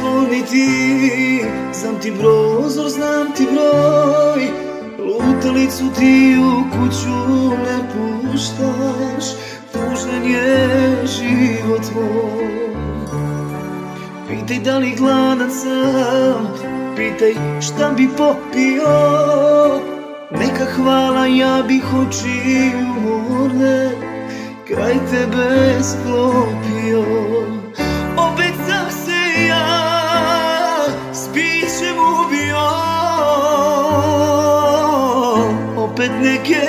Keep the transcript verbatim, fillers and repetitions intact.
zvoni ti, znam ti prozor, znam ti broj, lutalicu ti u kuću ne puštaš, tužan je život moj. Pitaj da li gladan sam, pitaj šta bi popio, neka hvala ja bih oči umorne kraj tebe sklopio. Opet sam se ja s pićem ubio, opet neke